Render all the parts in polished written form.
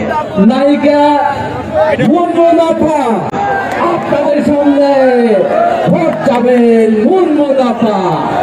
নায়িকা মুনমুনাফা আপনাদের সামনে ভোট যাবেন মুনমুনাফা।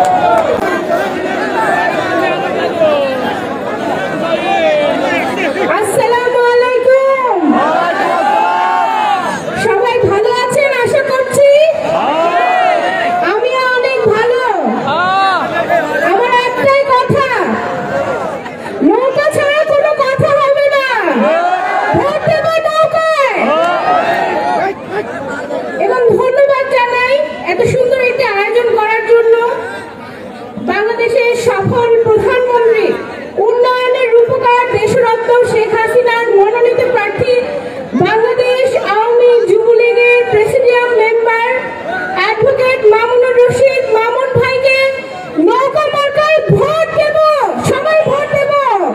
সফল প্রধানমন্ত্রী উন্নয়নের রূপকার দেশরত্ন শেখ হাসিনার মনোনীত প্রার্থী বাংলাদেশ আওয়ামী যুবলীগের presidium member advocate Mamunur Rashid Mamun ভাইকে নৌকা মার্কায় ভোট দেব। সবাই ভোট দেব,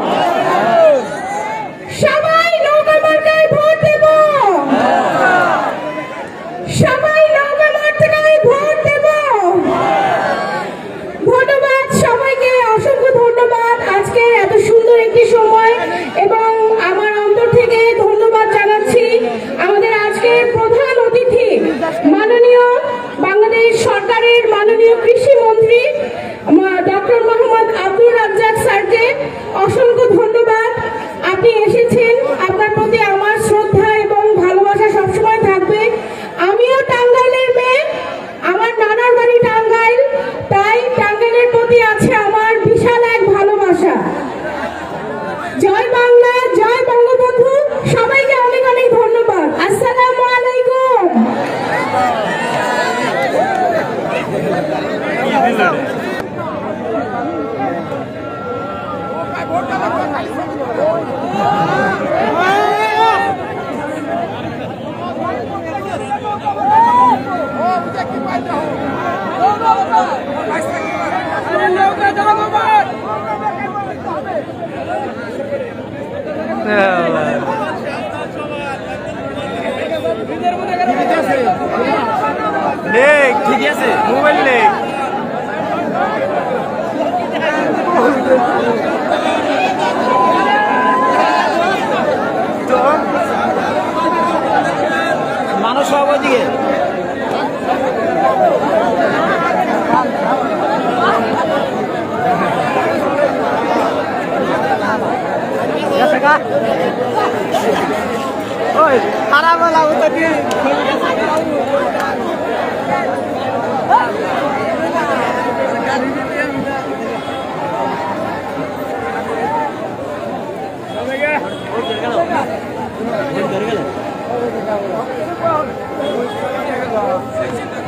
সবাই নৌকা মার্কায় ভোট দেব, সবাই নৌকা মার্কায় ভোট দেব। অসংখ্য ধন্যবাদ আজকে এত সুন্দর একটি সময়, এবং আমার অন্তর থেকে ধন্যবাদ জানাচ্ছি আমাদের আজকের প্রধান অতিথি মাননীয় বাংলাদেশ সরকারের মাননীয় কৃষি মন্ত্রী ডক্টর মোহাম্মদ আব্দুর রাজ্জাক স্যারকে। অসংখ্য ধন্যবাদ, আপনি এসেছেন। আপনার প্রতি আমার শ্রদ্ধা এবং ভালোবাসা সবসময় থাকবে। আমিও টাঙ্গাইলের মেয়ে, আমার নানার বাড়ি টাঙ্গাইল, তাই টাঙ্গাইলের প্রতি আছে আমার বিশাল এক ভালোবাসা। জয় বাংলা, জয় বঙ্গবন্ধু। সবাইকে অনেক অনেক ধন্যবাদ। আসসালামু আলাইকুম। ঠিক আছে, মোবাইল নেই। মানুষ সব ওইদিকে খারাপ লাগতো কি গেল